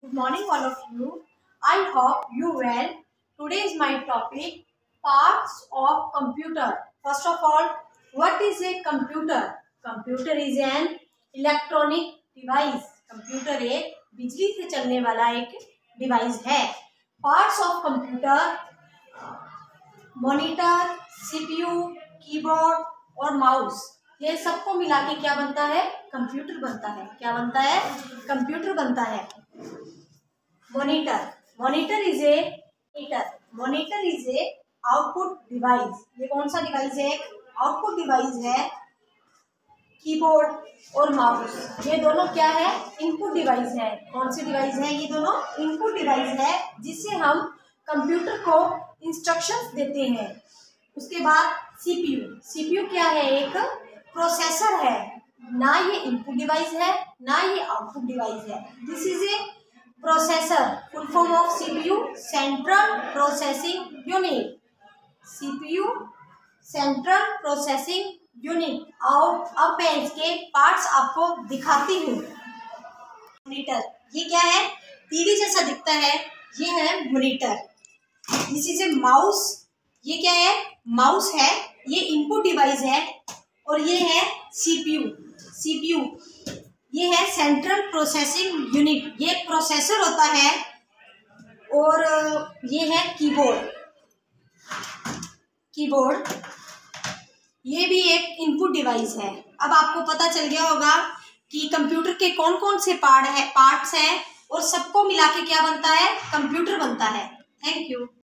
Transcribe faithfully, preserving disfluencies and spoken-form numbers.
Good morning, all of you. I hope you well. Today is my topic parts of computer. First of all, what is a computer? Computer is an electronic device. Computer एक बिजली से चलने वाला एक device है. Parts of computer: monitor, CPU, keyboard और mouse. ये सबको मिला के क्या बनता है? कंप्यूटर बनता है. क्या बनता है? कंप्यूटर बनता है. Monitor. Monitor is a monitor monitor is a output device. ये कौन सा डिवाइस है? आउटपुट डिवाइस है. कीबोर्ड और माउस ये दोनों क्या है? इनपुट डिवाइस है. कौन सी डिवाइस है? ये दोनों इनपुट डिवाइस है जिससे हम कंप्यूटर को इंस्ट्रक्शंस देते हैं. उसके बाद सीपीयू. सीपीयू क्या है? एक प्रोसेसर है. ना ये इनपुट डिवाइस है ना ये आउटपुट डिवाइस है. This is a processor. Full form of CPU central processing unit. CPU central processing unit. और अब मैं इसके पार्ट्स आपको दिखाती हूँ. मॉनिटर ये क्या है? टीवी जैसा दिखता है. ये है monitor. This is a mouse. ये क्या है? माउस है. ये इनपुट डिवाइस है. और ये है सीपीयू. सीपीयू ये है सेंट्रल प्रोसेसिंग यूनिट. ये प्रोसेसर होता है. और ये है कीबोर्ड. कीबोर्ड ये भी एक इनपुट डिवाइस है. अब आपको पता चल गया होगा कि कंप्यूटर के कौन कौन से पार्ट है पार्ट्स हैं और सबको मिला के क्या बनता है? कंप्यूटर बनता है. Thank you.